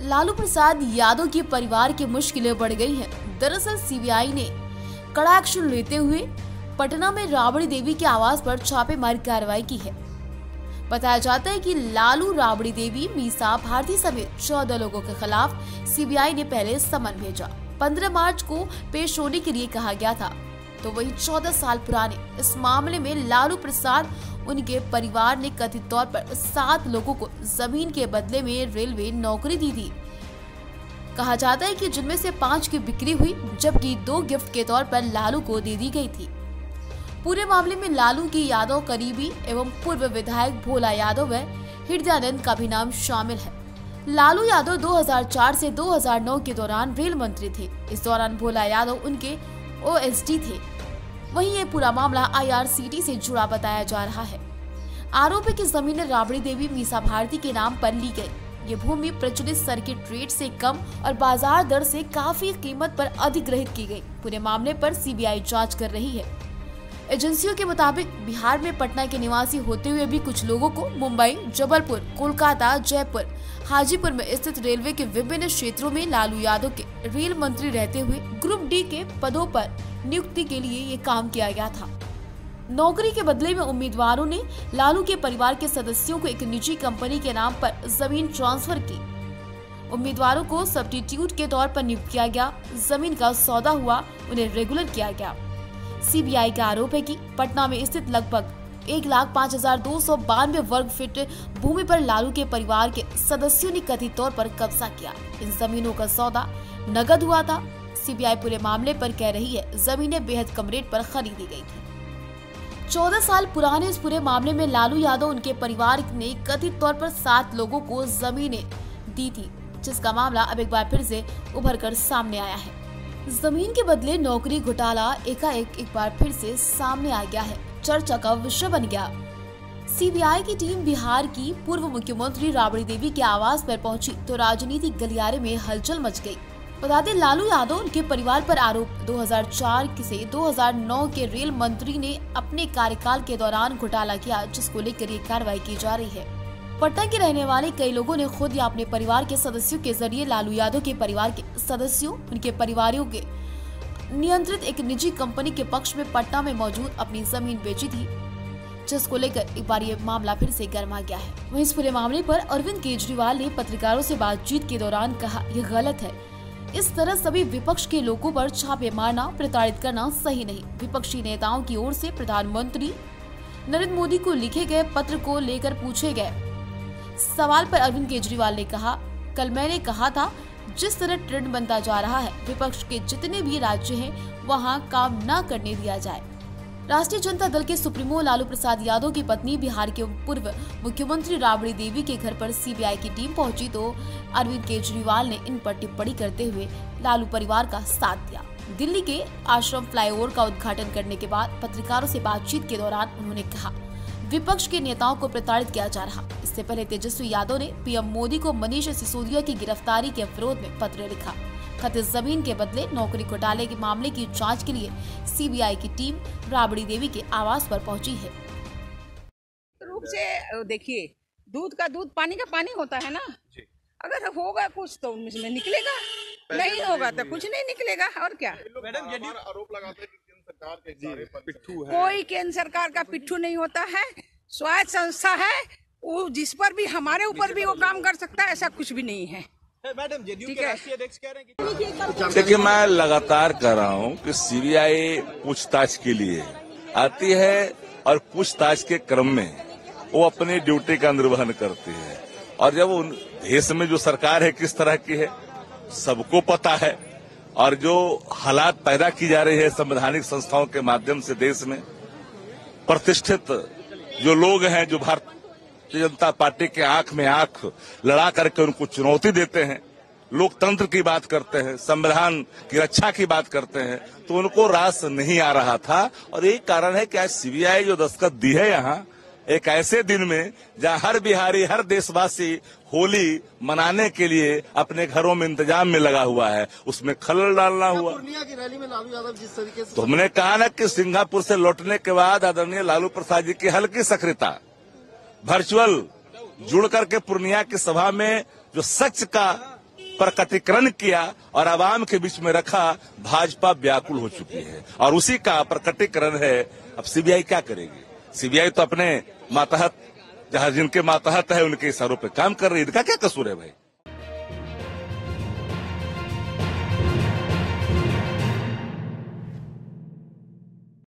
लालू प्रसाद यादव के परिवार की मुश्किलें बढ़ गई हैं। दरअसल सीबीआई ने कड़ा एक्शन लेते हुए पटना में राबड़ी देवी के आवास पर छापेमारी कार्रवाई की है। बताया जाता है कि लालू, राबड़ी देवी, मीसा भारती समेत 14 लोगों के खिलाफ सीबीआई ने पहले समन भेजा। 15 मार्च को पेश होने के लिए कहा गया था। तो वही 14 साल पुराने इस मामले में लालू प्रसाद, उनके परिवार ने कथित तौर पर 7 लोगों को जमीन के बदले में रेलवे नौकरी दी थी। कहा जाता है कि जिनमें से 5 की बिक्री हुई, जबकि 2 गिफ्ट के तौर पर लालू को दे दी गई थी। पूरे मामले में लालू की यादव करीबी एवं पूर्व विधायक भोला यादव व हृदयानंद का भी नाम शामिल है। लालू यादव 2004 से 2009 के दौरान रेल मंत्री थे। इस दौरान भोला यादव उनके ओएसडी थे। वहीं ये पूरा मामला आईआरसीटी से जुड़ा बताया जा रहा है। आरोप है कि जमीन राबड़ी देवी, मीसा भारती के नाम पर ली गई। ये भूमि प्रचलित सर्किट रेट से कम और बाजार दर से काफी कीमत पर अधिग्रहित की गई। पूरे मामले पर सीबीआई जांच कर रही है। एजेंसियों के मुताबिक बिहार में पटना के निवासी होते हुए भी कुछ लोगों को मुंबई, जबलपुर, कोलकाता, जयपुर, हाजीपुर में स्थित रेलवे के विभिन्न क्षेत्रों में लालू यादव के रेल मंत्री रहते हुए ग्रुप डी के पदों पर नियुक्ति के लिए ये काम किया गया था। नौकरी के बदले में उम्मीदवारों ने लालू के परिवार के सदस्यों को एक निजी कंपनी के नाम पर जमीन ट्रांसफर की। उम्मीदवारों को सब्स्टिट्यूट के तौर पर नियुक्त किया गया। जमीन का सौदा हुआ, उन्हें रेगुलर किया गया। सीबीआई का आरोप है कि पटना में स्थित लगभग 1,05,292 वर्ग फीट भूमि पर लालू के परिवार के सदस्यों ने कथित तौर पर कब्जा किया। इन जमीनों का सौदा नगद हुआ था। सीबीआई पूरे मामले पर कह रही है, जमीनें बेहद कम रेट पर खरीदी गई थी। 14 साल पुराने इस पूरे मामले में लालू यादव, उनके परिवार ने कथित तौर पर 7 लोगों को जमीनें दी थी, जिसका मामला अब एक बार फिर से उभर कर सामने आया है। जमीन के बदले नौकरी घोटाला एकाएक एक बार फिर से सामने आ गया है, चर्चा का विषय बन गया। सीबीआई की टीम बिहार की पूर्व मुख्यमंत्री राबड़ी देवी के आवास पर पहुंची तो राजनीतिक गलियारे में हलचल मच गई। बता दें, लालू यादव, उनके परिवार पर आरोप 2004 से 2009 के रेल मंत्री ने अपने कार्यकाल के दौरान घोटाला किया, जिसको लेकर ये कार्रवाई की जा रही है। पटना के रहने वाले कई लोगों ने खुद या अपने परिवार के सदस्यों के जरिए लालू यादव के परिवार के सदस्यों, उनके परिवारों के नियंत्रित एक निजी कंपनी के पक्ष में पटना में मौजूद अपनी जमीन बेची थी, जिसको लेकर एक बार ये मामला फिर से गर्मा गया है। वहीं इस पूरे मामले पर अरविंद केजरीवाल ने पत्रकारों से बातचीत के दौरान कहा, यह गलत है। इस तरह सभी विपक्ष के लोगों पर छापे मारना, प्रताड़ित करना सही नहीं। विपक्षी नेताओं की ओर से प्रधानमंत्री नरेंद्र मोदी को लिखे गए पत्र को लेकर पूछे गए सवाल पर अरविंद केजरीवाल ने कहा, कल मैंने कहा था, जिस तरह ट्रेंड बनता जा रहा है, विपक्ष के जितने भी राज्य हैं, वहां काम न करने दिया जाए। राष्ट्रीय जनता दल के सुप्रीमो लालू प्रसाद यादव की पत्नी, बिहार के पूर्व मुख्यमंत्री राबड़ी देवी के घर पर सीबीआई की टीम पहुंची तो अरविंद केजरीवाल ने इन पर टिप्पणी करते हुए लालू परिवार का साथ दिया। दिल्ली के आश्रम फ्लाईओवर का उद्घाटन करने के बाद पत्रकारों से बातचीत के दौरान उन्होंने कहा, विपक्ष के नेताओं को प्रताड़ित किया जा रहा। इससे पहले तेजस्वी यादव ने पीएम मोदी को मनीष सिसोदिया की गिरफ्तारी के विरोध में पत्र लिखा। खत जमीन के बदले नौकरी घोटाले के मामले की जांच के लिए सीबीआई की टीम राबड़ी देवी के आवास पर पहुंची है। रूप से देखिए, दूध का दूध, पानी का पानी होता है ना। अगर होगा कुछ तो उसमें निकलेगा, नहीं होगा तो कुछ नहीं निकलेगा। और क्या मैडम, आरोप लगाते हैं कि सरकार के पिट्ठू है। कोई केंद्र सरकार का पिट्ठू नहीं होता है, स्वायत्त संस्था है। वो जिस पर भी, हमारे ऊपर भी वो काम कर सकता है, ऐसा कुछ भी नहीं है। मैडम, जेडीयू के राष्ट्रीय अध्यक्ष कह रहे हैं कि देखिए, मैं लगातार कह रहा हूं कि सीबीआई पूछताछ के लिए आती है और पूछताछ के क्रम में वो अपनी ड्यूटी का निर्वहन करती है। और जब उन देश में जो सरकार है किस तरह की है सबको पता है, और जो हालात पैदा की जा रही है संवैधानिक संस्थाओं के माध्यम से देश में, प्रतिष्ठित जो लोग हैं, जो भारतीय जनता पार्टी के आंख में आंख लड़ा करके उनको चुनौती देते हैं, लोकतंत्र की बात करते हैं, संविधान की रक्षा की बात करते हैं, तो उनको रास नहीं आ रहा था। और यही कारण है कि आज सीबीआई जो दस्तखत दी है यहाँ, एक ऐसे दिन में जहाँ हर बिहारी, हर देशवासी होली मनाने के लिए अपने घरों में इंतजाम में लगा हुआ है, उसमें खलल डालना हुआ। पूर्णिया की रैली में लालू यादव जिस तरीके से, तो हमने कहा ना कि सिंगापुर से लौटने के बाद आदरणीय लालू प्रसाद जी की हल्की सक्रियता, वर्चुअल जुड़ करके पूर्णिया की सभा में जो सच का प्रकटीकरण किया और आवाम के बीच में रखा, भाजपा व्याकुल हो चुकी है और उसी का प्रकटीकरण है। अब सीबीआई क्या करेगी? सीबीआई तो अपने मातहत, जहां जिनके मातहत है उनके इशारों पे काम कर रही है। इनका क्या कसूर है भाई?